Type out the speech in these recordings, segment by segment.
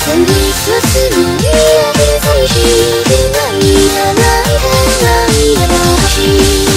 線に進む家で寂しくないやない変ないや私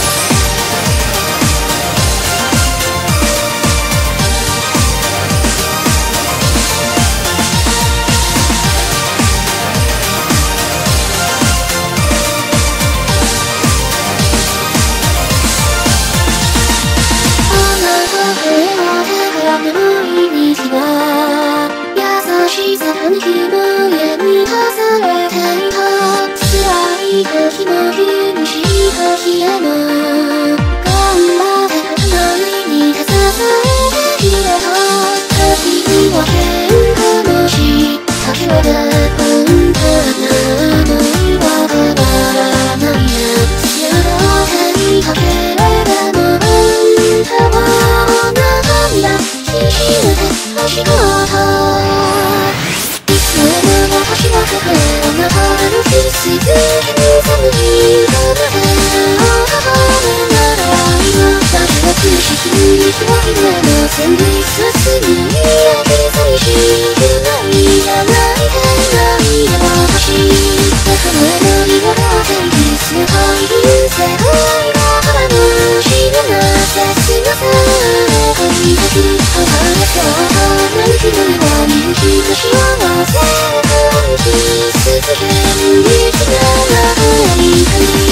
気分へ満たされていた辛い時も気にした日へも頑張ってた隣に支えてくれた時は喧嘩もしたけれど本当な想いは変わらないやど手にかければもうあんたは涙引き締めて欲しかった私はここあなたのキス続ける寒い風で母なら愛はだけが苦しく生きはひれませんに進む家で寂しくないやない変ないや私だから何が天気する入る世界が腹の知らな切なさを抱いてく母やそうなる日々は人気の幸せ続ける生きながらいく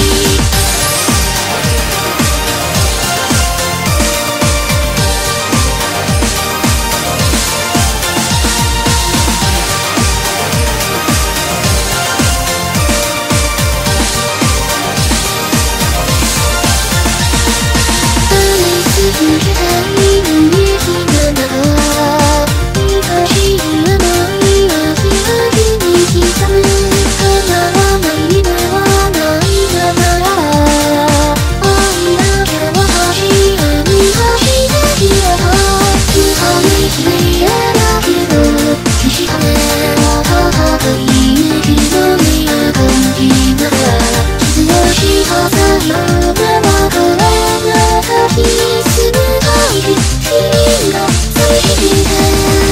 続けたいのにひななが愛しい想いは開きに刻む叶わない夢はないなら愛だけが私を満たしてくれた寒い日々だけど岸壁は母という日の目や感じながら傷をしたさよならこれが時すぐ帰る君が寂しくて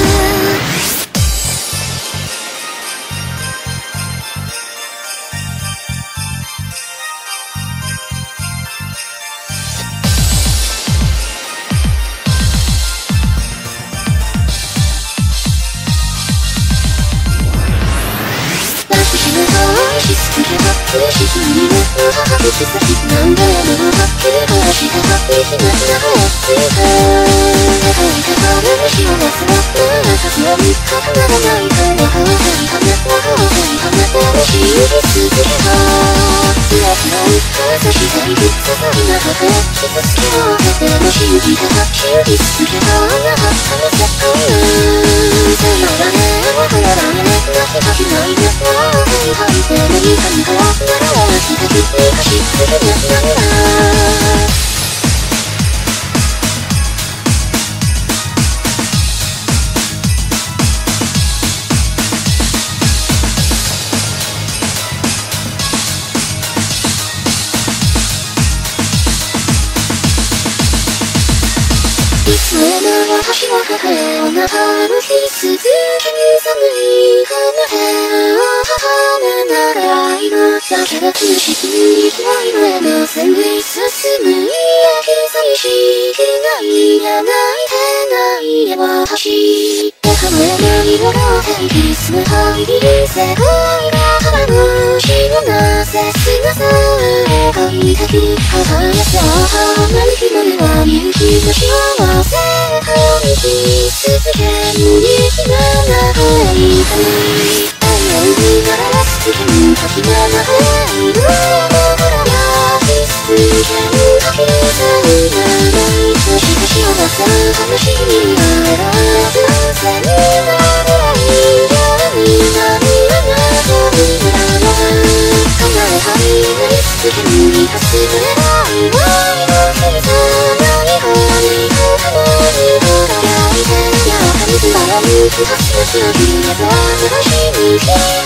苦しすぎるの母口先何度もはっきりとした息なしながらついた抱いた春に幸せは私は見方ならないから母に花でし続けたつらつらう風したいく些細なこと傷つけを経ても信じてた信じ続けたあなたに絶対さよならねわからないね泣きたくないね吐いてもいいかにからならしたく生かし続けながらいつもの私はここあなたの日続ける寒い風で母なら愛のだけが苦しく生きられませんに進む家で寂しくないやない変ないや私だから何が天気すぐ入る世界が腹の知らな切なさを抱いてく母やそうなる日々は勇気の幸せを生き続ける生きながらいく愛を生みながら続ける時がないの心がし続ける時さえないそして幸せ話にならずせにならないように涙が飛ぶから離れたりない続けるにかすれない愛の小さな日本に輝いてやはり素晴らしい星の日へと新しい日